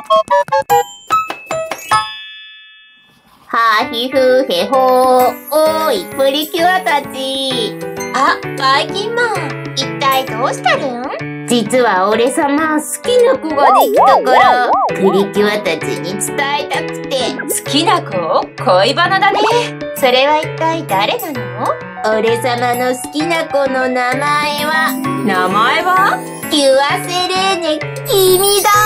はひふへほー。おーい、プリキュアたち。 あ、バイキンマン。一体どうしたるん？ 実は俺様、好きな子ができたから、プリキュアたちに伝えたくて。 好きな子？恋バナだね。それは一体誰なの？ 俺様の好きな子の名前は、 名前は？ キュアセレーネ、君だ。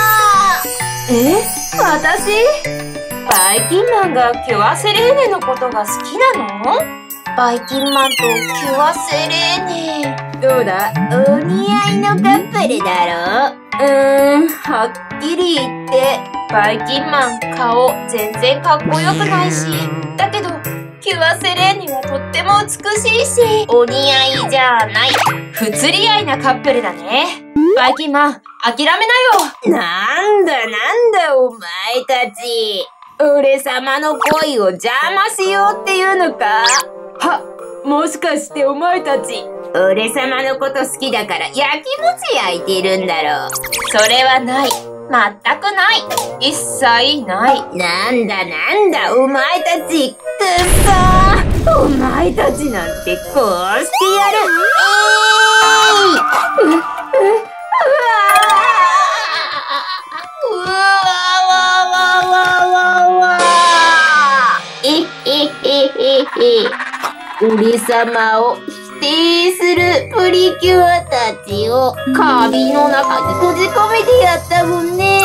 私？バイキンマンがキュアセレーネのことが好きなの？バイキンマンとキュアセレーネ。 どうだ？お似合いのカップルだろ？ はっきり言って、バイキンマン顔全然かっこよくないし、だけど、キュアセレーネはとっても美しいし、 お似合いじゃない。 不釣り合いなカップルだね。バイキンマン、諦めなよ。 なんだお前たち。俺様の恋を邪魔しようっていうのか？ もしかしてお前たち。 俺様のこと好きだから焼きもち焼いてるんだろう。 それはない。全くない。一切ない。 なんだ、お前たち。くっそー。お前たちなんてこうしてやる。俺様を否定するプリキュアたちをカビの中に閉じ込めてやったもんね。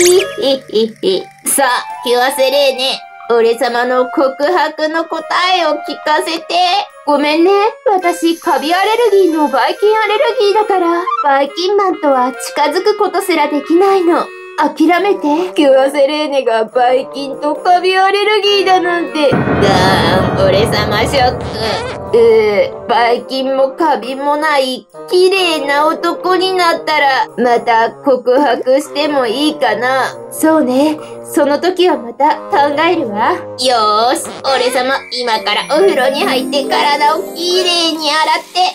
さあ、キュアセレーネ、俺様の告白の答えを聞かせて。ごめんね、私カビアレルギーのバイキンアレルギーだから、バイキンマンとは近づくことすらできないの。諦めて。キュアセレーネがバイキンとカビアレルギーだなんて。俺様ショック。バイキンもカビもない綺麗な男になったら、また告白してもいいかな。そうね。その時はまた考えるわ。よーし。俺様、今からお風呂に入って体をきれいに洗って、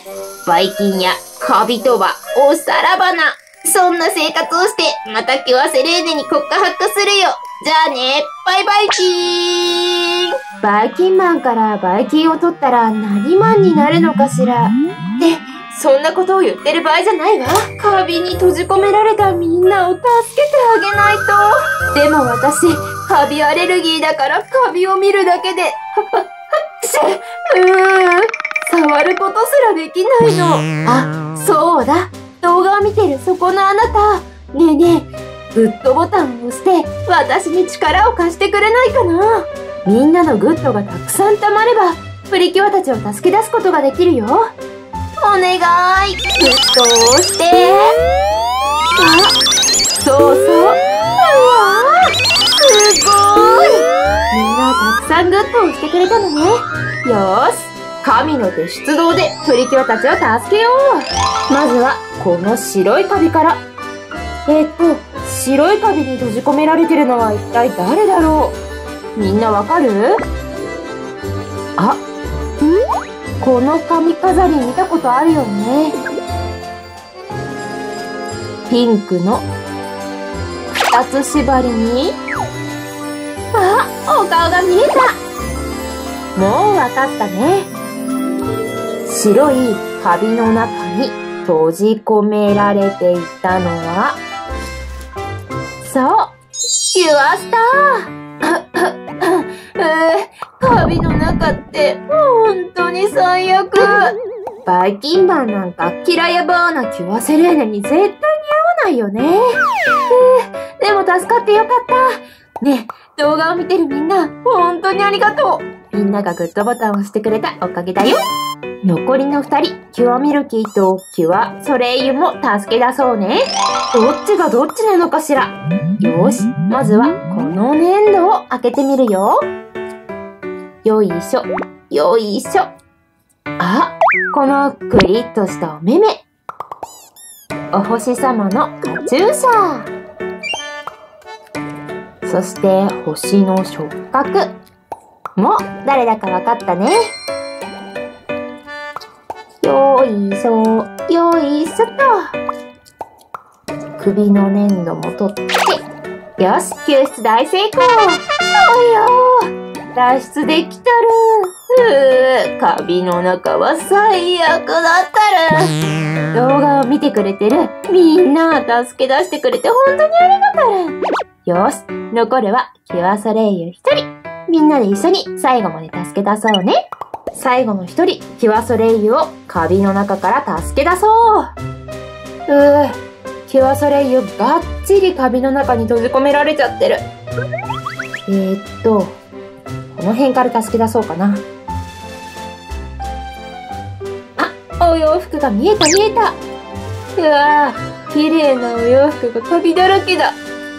バイキンやカビとはおさらばな。そんな生活をして、またキュアセレーネに告白するよ。じゃあね、バイバイキーン。バイキンマンからバイキンを取ったら何マンになるのかしら。 そんなことを言ってる場合じゃないわ。カビに閉じ込められたみんなを助けてあげないと。でも私、カビアレルギーだからカビを見るだけで、触ることすらできないの。そうだ。動画を見てるそこのあなた。ねえねえ、グッドボタンを押して私に力を貸してくれないかな。みんなのグッドがたくさん溜まれば、プリキュアたちを助け出すことができるよ。お願い。グッドを押して。そう。すごい。みんなたくさんグッドを押してくれたのね。よーし。神の手出動でプリキュアたちを助けよう。まずはこの白いカビから。白いカビに閉じ込められてるのは一体誰だろう。みんなわかる？この髪飾り見たことあるよね。ピンクの二つ縛りに、お顔が見えた。もうわかったね。白いカビの中に閉じ込められていたのは、そう、キュアスター。カビの中って本当に最悪。バイキンマンなんか嫌いやばーなキュアセレーネに絶対に合わないよね。でも助かってよかった。ねえ、動画を見てるみんな、本当にありがとう。みんながグッドボタンを押してくれたおかげだよ。残りの2人、キュアミルキーとキュアソレイユも助け出そうね。どっちがどっちなのかしら。よし、まずはこの粘土を開けてみるよ。よいしょ、よいしょ。このクリッとしたお目目。お星様のカチューシャ。そして星の触覚。もう誰だかわかったね。よいしょ、よいしょと。首の粘土も取って、 よし、救出大成功。およー、脱出できたる。カビの中は最悪だったる。動画を見てくれてるみんな助け出してくれて本当にありがとる。よし、残るはキュアソレイユ一人。みんなで一緒に最後まで助け出そうね。最後の一人、キュアソレイユをカビの中から助け出そう。キュアソレイユがっちりカビの中に閉じ込められちゃってる。この辺から助け出そうかな。あ、お洋服が見えた見えた。うわぁ、綺麗なお洋服がカビだらけだ。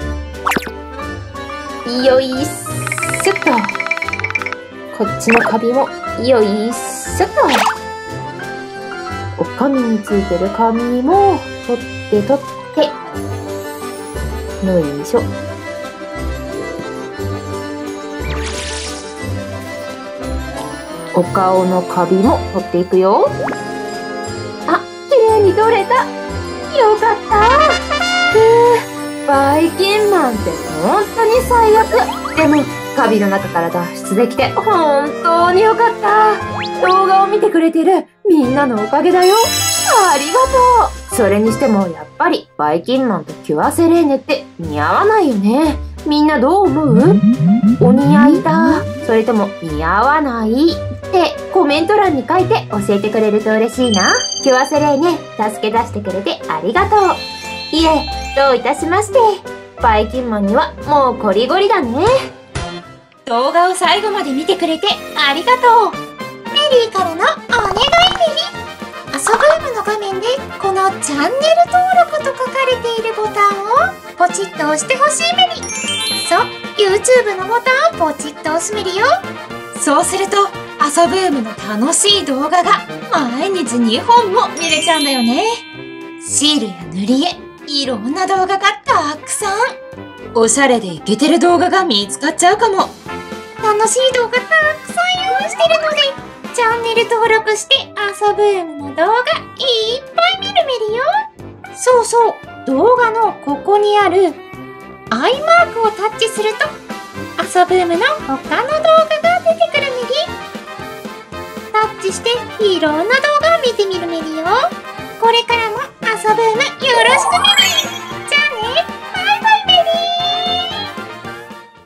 よいしょっと。こっちのカビもよいしょっと。お髪についてる髪も取って取って。よいしょ。お顔のカビも取っていくよ。あ、綺麗に取れた。よかった。バイキンマンって本当に最悪。でもカビの中から脱出できて本当によかった。動画を見てくれてるみんなのおかげだよ。ありがとう。それにしてもやっぱりバイキンマンとキュアセレーネって似合わないよね。みんなどう思う？お似合いだ、それとも似合わないってコメント欄に書いて教えてくれると嬉しいな。キュアセレーネ、助け出してくれてありがとう。いえ、どういたしまして。バイキンマンにはもうコリゴリだね。動画を最後まで見てくれてありがとう。 メリーからのお願いメリー。遊ぶームの画面でこのチャンネル登録と書かれているボタンをポチッと押してほしいメリー。そう、YouTube のボタンをポチッと押すメリーよ。 そうすると遊ぶームの楽しい動画が毎日2本も見れちゃうんだよね。シールや塗り絵、いろんな動画がたくさん。おしゃれでイケてる動画が見つかっちゃうかも。 楽しい動画たくさん用意してるので、チャンネル登録して遊ぶームの動画いっぱい見るメリよ。そうそう、動画のここにあるアイマークをタッチすると遊ぶームの他の動画が出てくるメリ。タッチしていろんな動画を見てみるメリよ。これからも遊ぶームよろしくメリ。